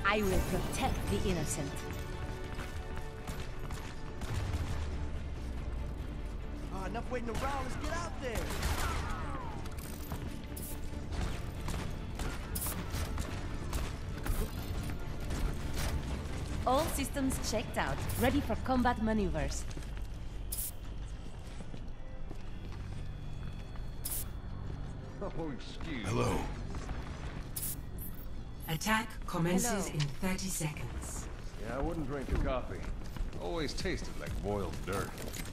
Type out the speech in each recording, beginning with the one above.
I will protect the innocent. Enough waiting around, let's get out there! All systems checked out, ready for combat maneuvers. Oh, excuse me. Hello. Attack commences Hello. in 30 seconds. Yeah, I wouldn't drink the coffee. Always tasted like boiled dirt.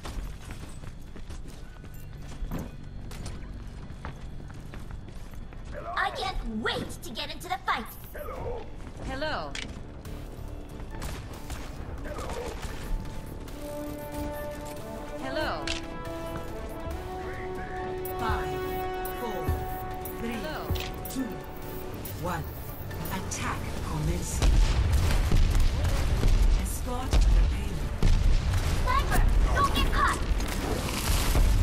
I can't wait to get into the fight! Hello. Hello. 5, 4, 3, Hello. 2, 1. Attack commencing. Escort the payload. Sniper! Don't get caught!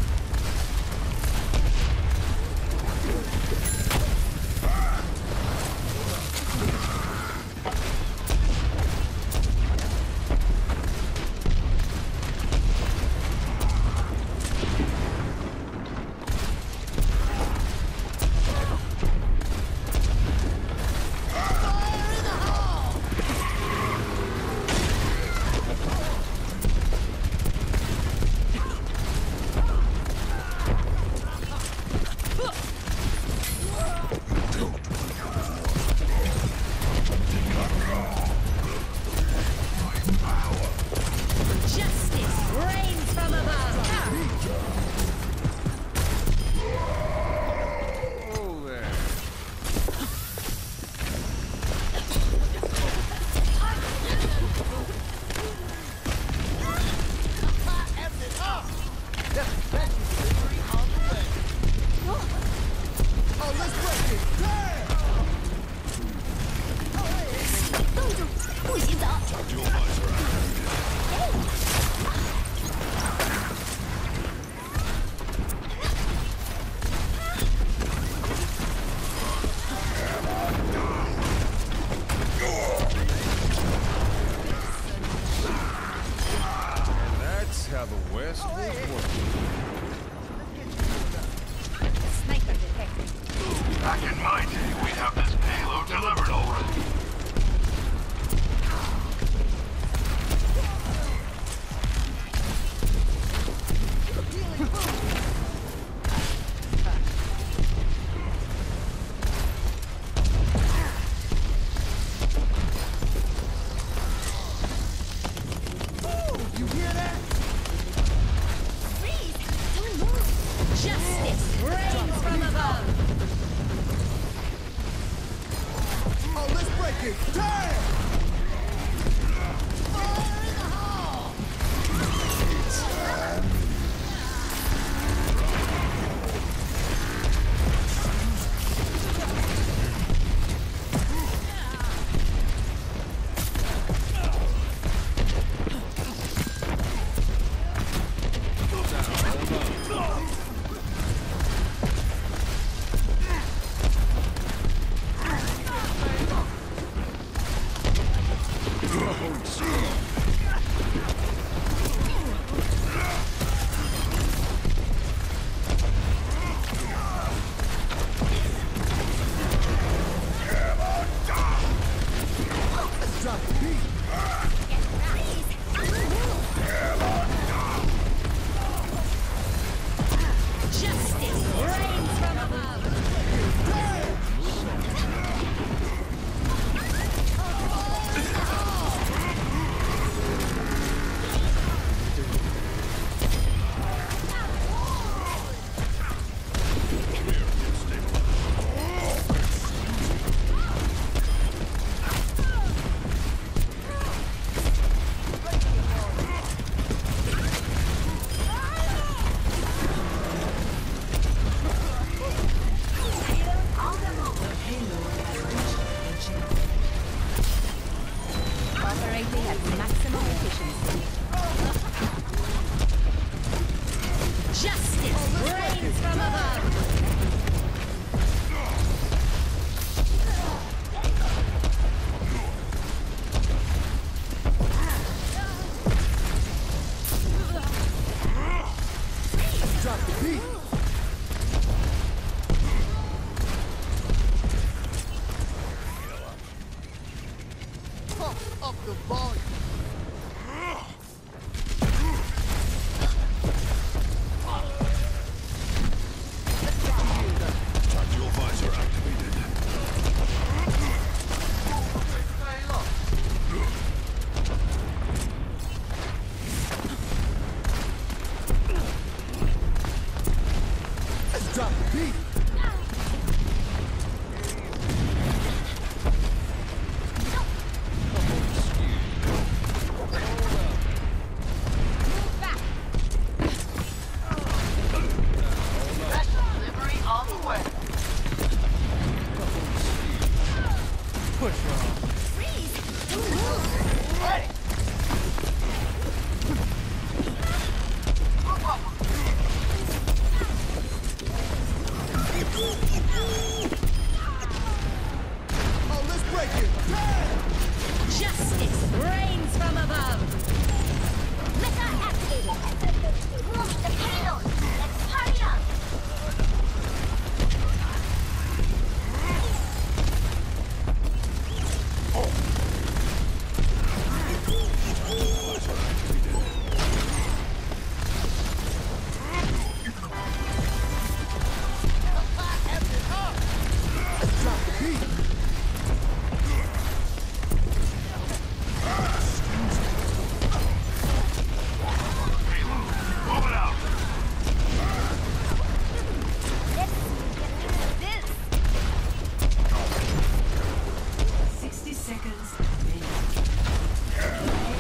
Justice reigns from above. Oh, there. Oh, let's break it! Damn! 冻住！不许走！ Your eyes are activated. And that's how the West was working. Sniper detected. Back in my day, we'd have this payload delivered already. You hear that? Freeze! Don't move! Justice reigns from above. Oh, let's break it! Damn! Fire in the hole! the volume. Tactical visor activated. Let's drop the beat. Delivery on the way. Push on. Ready. Oh, let's break it. Damn! Justice reigns from above. Missile activated. Move the payload. Let's hurry up. Let's drop the beat. Move it out. Let's get this. 60 seconds remaining.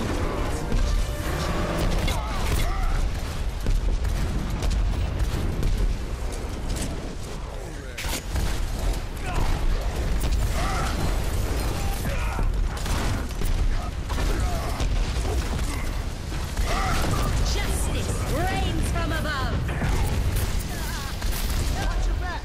Justice reigns from above. Watch your back.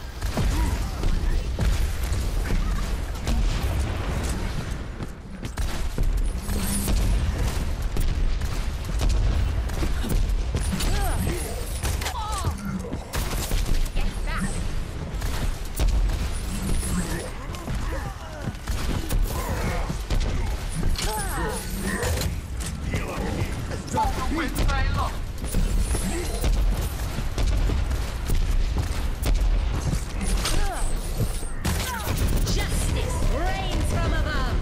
Get back. Let's drop the beat. Stay low. Justice reigns from above.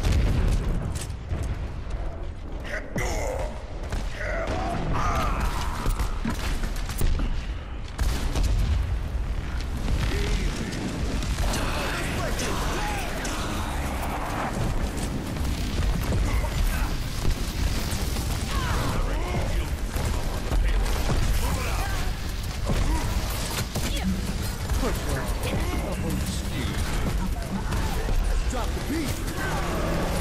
Push on. Let's drop the beat.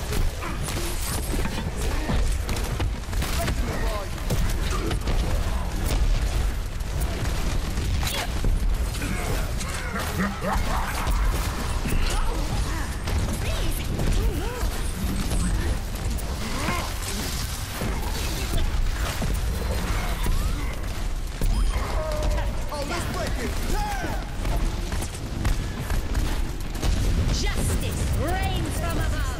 Oh, let's break it. Damn! Justice reigns from above.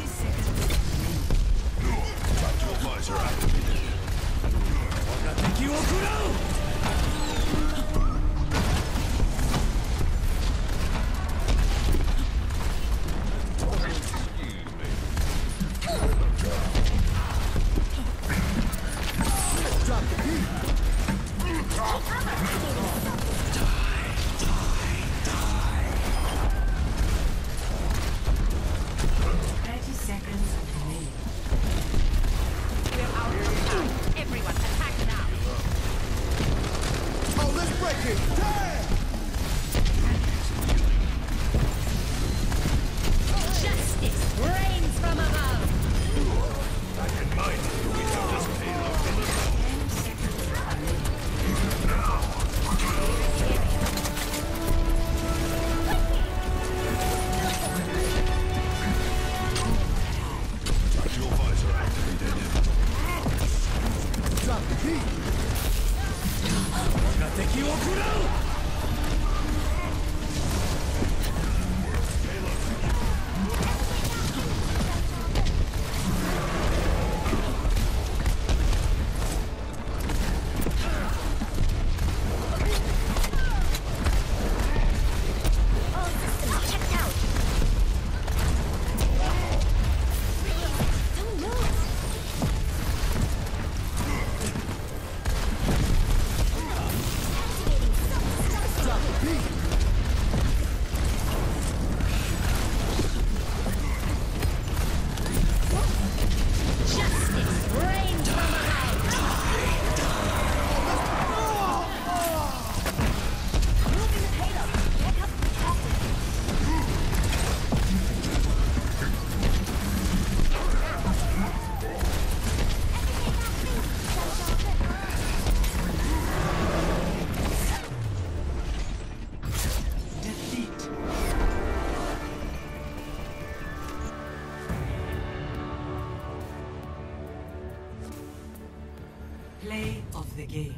Play of the game.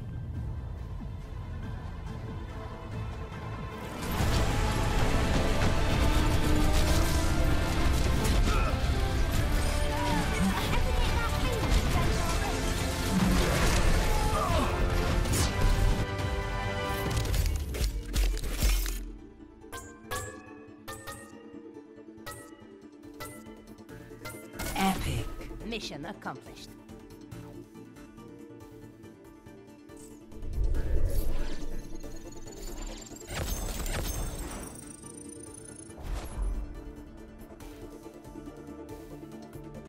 Epic. Mission accomplished.